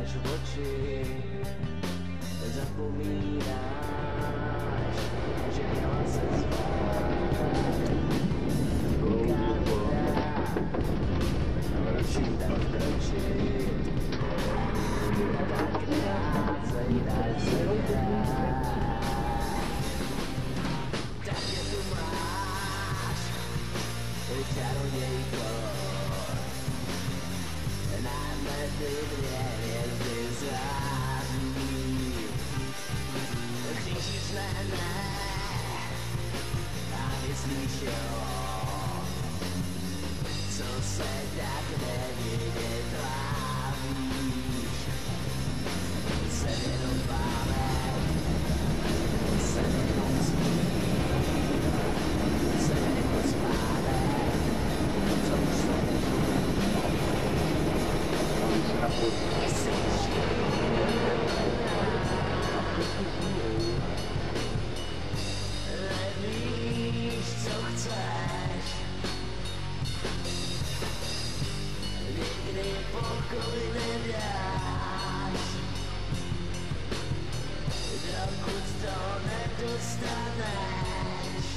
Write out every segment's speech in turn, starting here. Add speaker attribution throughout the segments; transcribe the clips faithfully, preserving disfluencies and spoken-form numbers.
Speaker 1: zavíráš oči, zapomínáš, že měla se zvát. Kouká voda, pročí tak pročí, a tak rád zajíráš, zajíráš. Tak je tu máš, čarodějko, nad lety dvě hvězdy září. Křížíš ne, ne, a myslíš jo, co se tak nevidět trávíš. Jsem jenom pámek, jsem jenom smír, jsem jako spánek, co už se nevíš, co chceš, nikdy pokoj nedáš, dokud to nedostaneš.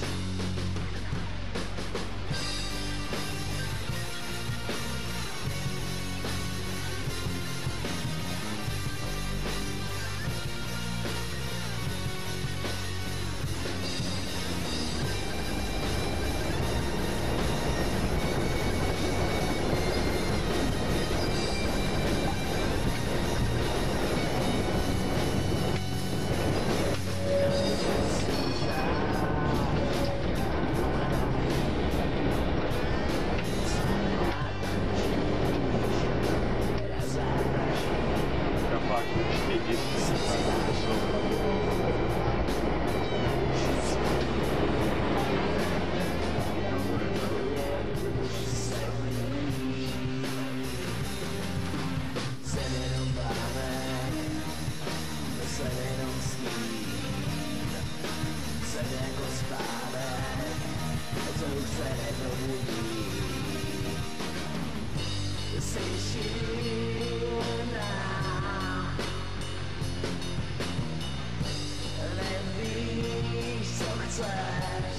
Speaker 1: Nevíš, co chceš,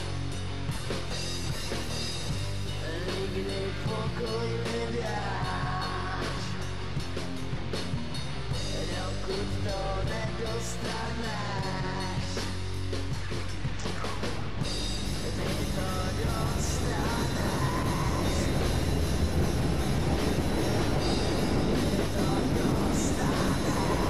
Speaker 1: nikdy pokoj nedáš, dokud to nedostaneš. Ty to dostaneš, ty to dostaneš.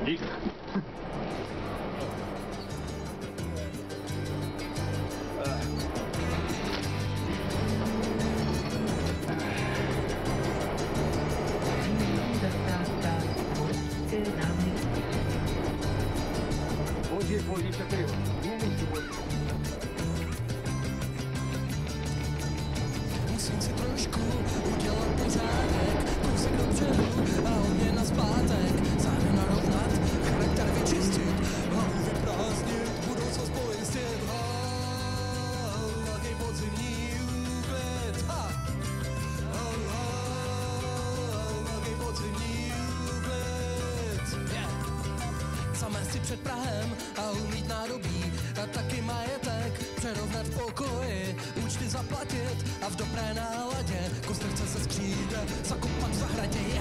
Speaker 2: Dík.
Speaker 3: Pozdě, pozdě, čekaj,
Speaker 4: Musím si trošku udělat pořádek, kousek dopředu a hodně nazpátek. Zájem narovnat, charakter vyčistit, hlavu vyprázdnit, budoucnost pojistit. Velký podzimní úklid, ha! Velký podzimní úklid, yeah. Zamést si před Prahem a umít nádobí a taky majetek přerovnat v pokoji, účty zaplatit a v dobré náladě kostevce se skříde, zakopat v zahradě